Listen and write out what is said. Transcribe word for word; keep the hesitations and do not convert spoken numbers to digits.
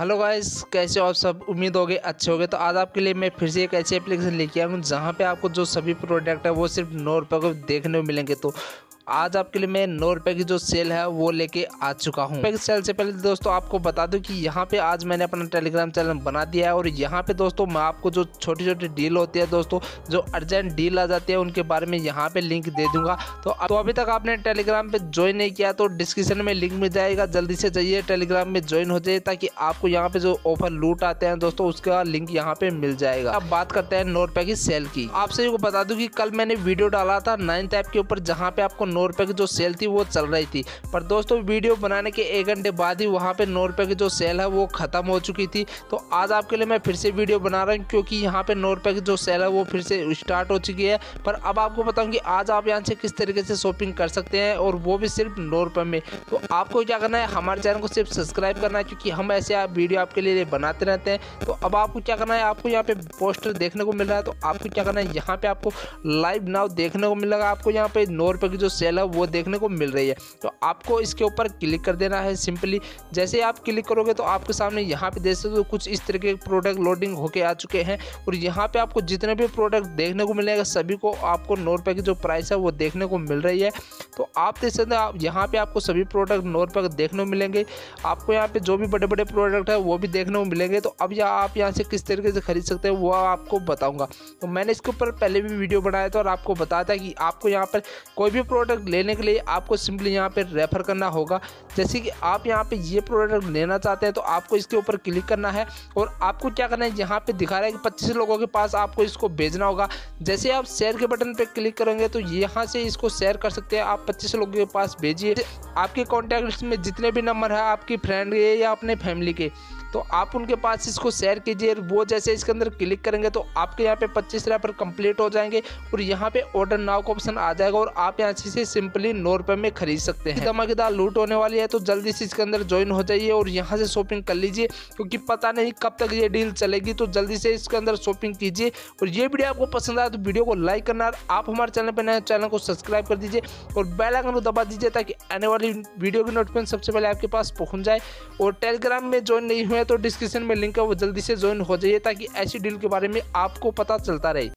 Hello guys, कैसे हो आप सब। उम्मीद होगी अच्छे होंगे। तो आज आपके लिए मैं फिर से एक ऐसी एप्लीकेशन लेके आया हूँ जहाँ पे आपको जो सभी प्रोडक्ट है वो सिर्फ नौ रुपये को देखने को मिलेंगे। तो आज आपके लिए मैं नौ रुपये की जो सेल है वो लेके आ चुका हूँ। सेल से पहले दोस्तों आपको बता दूं कि यहाँ पे आज मैंने अपना टेलीग्राम चैनल बना दिया है और यहाँ पे दोस्तों मैं आपको जो छोटी छोटी डील होती है दोस्तों, जो अर्जेंट डील आ जाती है उनके बारे में यहाँ पे लिंक दे दूंगा। तो, तो अभी तक आपने टेलीग्राम पे ज्वाइन नहीं किया तो डिस्क्रिप्शन में लिंक मिल जाएगा, जल्दी से जाइए टेलीग्राम में ज्वाइन हो जाइए ताकि आपको यहाँ पे जो ऑफर लूट आते हैं दोस्तों उसका लिंक यहाँ पे मिल जाएगा। अब बात करते हैं नौ रुपये की सेल की। आपसे को बता दूं कि कल मैंने वीडियो डाला था नाइन्थ ऐप के ऊपर जहाँ पे आपको नौ रुपये की जो सेल थी वो चल रही थी, पर दोस्तों वीडियो बनाने के एक घंटे बाद ही वहाँ पे नौ रुपये की जो सेल है वो खत्म हो चुकी थी। तो आज आपके लिए मैं फिर से वीडियो बना रहा हूँ क्योंकि यहाँ पे नौ रुपये की जो सेल है वो फिर से स्टार्ट हो चुकी है। पर अब आपको बताऊँ कि आज आप यहाँ से किस तरीके से शॉपिंग कर सकते हैं और वो भी सिर्फ नौ रुपये में। तो आपको क्या करना है, हमारे चैनल को सिर्फ सब्सक्राइब करना है क्योंकि हम ऐसे आप वीडियो आपके लिए बनाते रहते हैं। तो अब आपको क्या करना है, आपको यहाँ पे पोस्टर देखने को मिल रहा है तो आपको क्या करना है, यहाँ पे आपको लाइव नाउ देखने को मिलेगा। आपको यहाँ पे नौ रुपये की जो सेल है वो देखने को मिल रही है। तो आपको इसके ऊपर क्लिक कर देना है सिंपली। जैसे आप क्लिक करोगे तो आपके सामने यहाँ पे देख सकते हो कुछ इस तरह के प्रोडक्ट लोडिंग होके आ चुके हैं और यहाँ पे आपको जितने भी प्रोडक्ट देखने को मिलेगा सभी को आपको नौ रुपये की जो प्राइस है वो देखने को मिल रही है। तो आप देख सकते हैं यहाँ पे आपको सभी प्रोडक्ट नौ रुपये के देखने को मिलेंगे। आपको यहाँ पे जो भी बड़े बड़े प्रोडक्ट है वो भी देखने को मिलेंगे। तो अब यहाँ आप यहाँ से किस तरीके से खरीद सकते हैं वो आपको बताऊंगा। तो मैंने इसके ऊपर पहले भी वीडियो बनाया था और आपको बताया था कि आपको यहाँ पर कोई भी प्रोडक्ट लेने के लिए आपको सिंपली यहाँ पे रेफर करना होगा। जैसे कि आप यहाँ पे ये प्रोडक्ट लेना चाहते हैं तो आपको इसके ऊपर क्लिक करना है और आपको क्या करना है, यहाँ पे दिखा रहा है कि पच्चीस लोगों के पास आपको इसको भेजना होगा। जैसे आप शेयर के बटन पे क्लिक करेंगे तो यहाँ से इसको शेयर कर सकते हैं। आप पच्चीस लोगों के पास भेजिए। आपके कॉन्टैक्ट में जितने भी नंबर है आपकी फ्रेंड के या अपने फैमिली के, तो आप उनके पास इसको शेयर कीजिए। वो जैसे इसके अंदर क्लिक करेंगे तो आपके यहाँ पे पच्चीस रेफर कंप्लीट हो जाएंगे और यहाँ पे ऑर्डर नाउ का ऑप्शन आ जाएगा और आप यहाँ से सिंपली नौ रुपये में खरीद सकते हैं। धमाकेदार लूट होने वाली है तो जल्दी से इसके अंदर ज्वाइन हो जाइए और यहाँ से शॉपिंग कर लीजिए क्योंकि पता नहीं कब तक ये डील चलेगी। तो जल्दी से इसके अंदर शॉपिंग कीजिए और ये वीडियो आपको पसंद आया तो वीडियो को लाइक करना, आप हमारे चैनल पर नए चैनल को सब्सक्राइब कर दीजिए और बेल आइकन को दबा दीजिए ताकि आने वाली वीडियो की नोटिफिकेशन सबसे पहले आपके पास पहुँच जाए। और टेलीग्राम में ज्वाइन नहीं हुए तो डिस्क्रिप्शन में लिंक है वो जल्दी से ज्वाइन हो जाइए ताकि ऐसी डील के बारे में आपको पता चलता रहे।